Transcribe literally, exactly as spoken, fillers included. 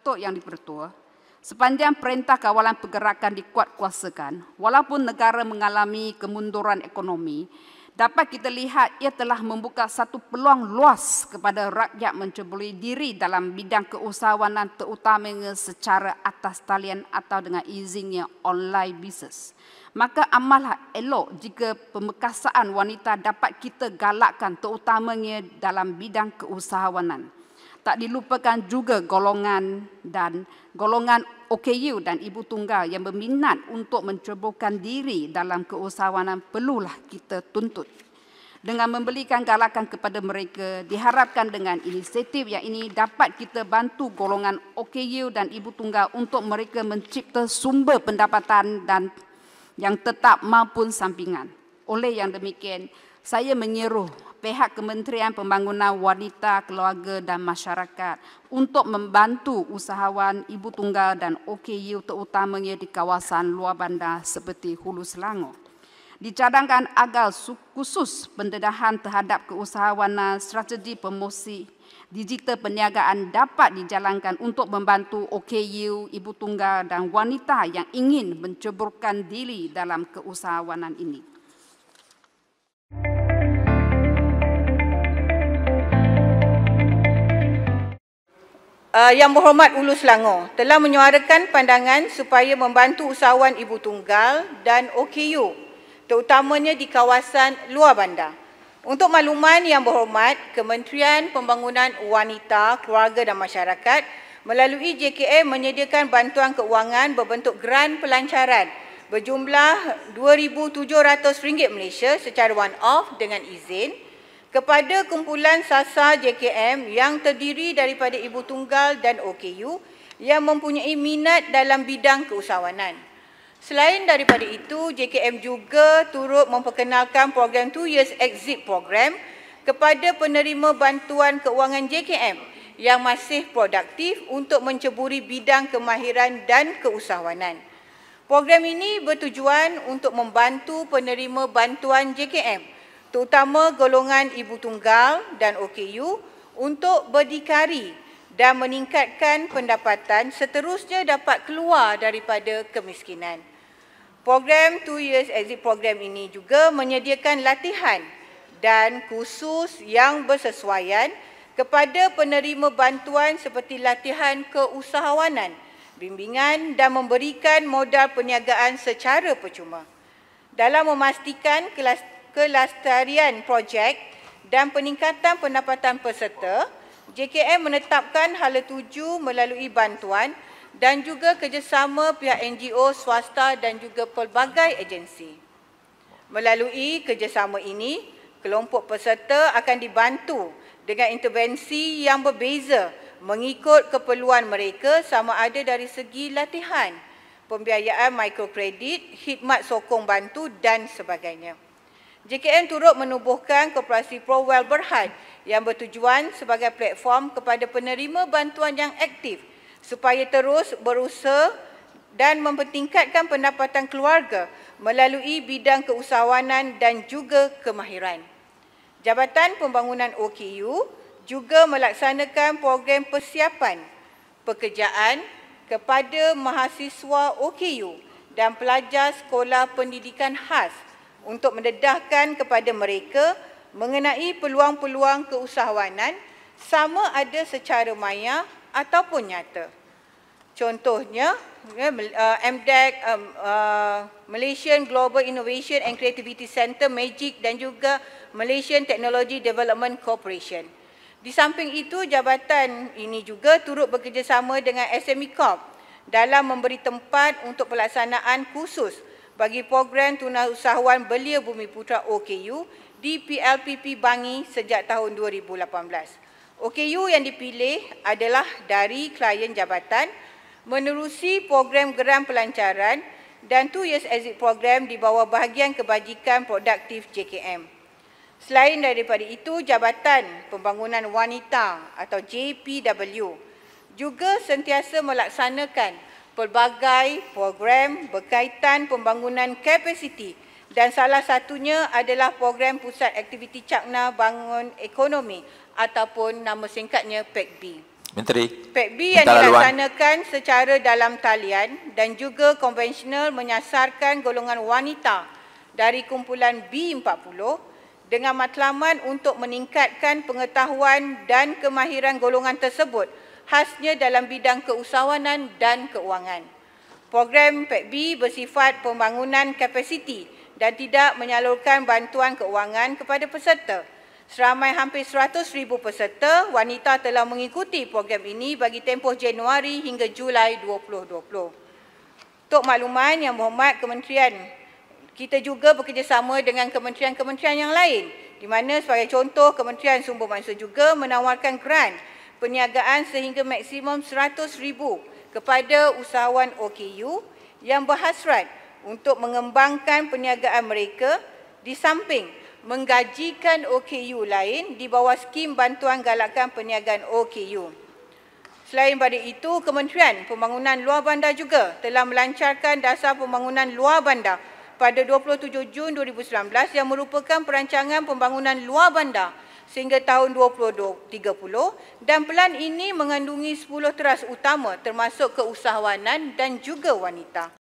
Datuk Yang Dipertua, sepanjang Perintah Kawalan Pergerakan dikuatkuasakan, walaupun negara mengalami kemunduran ekonomi, dapat kita lihat ia telah membuka satu peluang luas kepada rakyat menceburi diri dalam bidang keusahawanan, terutamanya secara atas talian atau dengan izinnya online business. Maka amatlah elok jika pemerkasaan wanita dapat kita galakkan, terutamanya dalam bidang keusahawanan. Tak dilupakan juga golongan dan golongan O K U dan ibu tunggal yang berminat untuk menceburkan diri dalam keusahawanan perlulah kita tuntut. Dengan memberikan galakan kepada mereka, diharapkan dengan inisiatif yang ini dapat kita bantu golongan O K U dan ibu tunggal untuk mereka mencipta sumber pendapatan dan yang tetap maupun sampingan. Oleh yang demikian, saya menyeru pihak Kementerian Pembangunan Wanita, Keluarga dan Masyarakat untuk membantu usahawan ibu tunggal dan O K U terutamanya di kawasan luar bandar seperti Hulu Selangor. Dicadangkan agar khusus pendedahan terhadap keusahawanan, strategi promosi digital perniagaan dapat dijalankan untuk membantu O K U, ibu tunggal dan wanita yang ingin menceburkan diri dalam keusahawanan ini. Uh, Yang Berhormat Hulu Selangor telah menyuarakan pandangan supaya membantu usahawan ibu tunggal dan O K U, terutamanya di kawasan luar bandar. Untuk makluman Yang Berhormat, Kementerian Pembangunan Wanita, Keluarga dan Masyarakat melalui J K M menyediakan bantuan keuangan berbentuk geran pelancaran berjumlah dua ribu tujuh ratus ringgit Malaysia secara one-off dengan izin kepada kumpulan sasar J K M yang terdiri daripada ibu tunggal dan O K U yang mempunyai minat dalam bidang keusahawanan. Selain daripada itu, J K M juga turut memperkenalkan program two years exit program kepada penerima bantuan keuangan J K M yang masih produktif untuk menceburi bidang kemahiran dan keusahawanan. Program ini bertujuan untuk membantu penerima bantuan J K M, terutama golongan ibu tunggal dan O K U untuk berdikari dan meningkatkan pendapatan seterusnya dapat keluar daripada kemiskinan. Program two years exit program ini juga menyediakan latihan dan kursus yang bersesuaian kepada penerima bantuan seperti latihan keusahawanan, bimbingan dan memberikan modal perniagaan secara percuma. Dalam memastikan kelas kelestarian projek dan peningkatan pendapatan peserta, J K M menetapkan hala tuju melalui bantuan dan juga kerjasama pihak N G O, swasta dan juga pelbagai agensi. Melalui kerjasama ini, kelompok peserta akan dibantu dengan intervensi yang berbeza mengikut keperluan mereka sama ada dari segi latihan, pembiayaan mikrokredit, khidmat sokong bantu dan sebagainya. J K M turut menubuhkan Koperasi Pro-Well Berhad yang bertujuan sebagai platform kepada penerima bantuan yang aktif supaya terus berusaha dan mempertingkatkan pendapatan keluarga melalui bidang keusahawanan dan juga kemahiran. Jabatan Pembangunan O K U juga melaksanakan program persiapan pekerjaan kepada mahasiswa O K U dan pelajar sekolah pendidikan khas untuk mendedahkan kepada mereka mengenai peluang-peluang keusahawanan sama ada secara maya ataupun nyata. Contohnya, M D E C, um, uh, Malaysian Global Innovation and Creativity Centre, MAGIC dan juga Malaysian Technology Development Corporation. Di samping itu, jabatan ini juga turut bekerjasama dengan S M E Corp dalam memberi tempat untuk pelaksanaan kursus bagi program tunausahawan belia Bumi Putra O K U di P L P P Bangi sejak tahun dua ribu lapan belas. O K U yang dipilih adalah dari klien jabatan menerusi program geran pelancaran dan two years exit program di bawah bahagian kebajikan produktif J K M. Selain daripada itu, Jabatan Pembangunan Wanita atau J P W juga sentiasa melaksanakan pelbagai program berkaitan pembangunan kapasiti dan salah satunya adalah program Pusat Aktiviti Cakna Bangun Ekonomi ataupun nama singkatnya P A K B. Menteri. P E K B yang minta laluan. dilaksanakan secara dalam talian dan juga konvensional menyasarkan golongan wanita dari kumpulan B empat puluh dengan matlamat untuk meningkatkan pengetahuan dan kemahiran golongan tersebut khasnya dalam bidang keusahawanan dan keuangan. Program P E K B bersifat pembangunan kapasiti dan tidak menyalurkan bantuan keuangan kepada peserta. Seramai hampir seratus ribu peserta wanita telah mengikuti program ini bagi tempoh Januari hingga Julai dua ribu dua puluh. Untuk makluman Yang Berhormat Kementerian, kita juga bekerjasama dengan kementerian-kementerian yang lain di mana sebagai contoh Kementerian Sumber Manusia juga menawarkan grant perniagaan sehingga maksimum seratus ribu kepada usahawan O K U yang berhasrat untuk mengembangkan perniagaan mereka di samping menggajikan O K U lain di bawah skim bantuan galakan perniagaan O K U. Selain pada itu, Kementerian Pembangunan Luar Bandar juga telah melancarkan dasar pembangunan luar bandar pada dua puluh tujuh Jun dua ribu sembilan belas yang merupakan perancangan pembangunan luar bandar sehingga tahun dua ribu tiga puluh dan pelan ini mengandungi sepuluh teras utama termasuk keusahawanan dan juga wanita.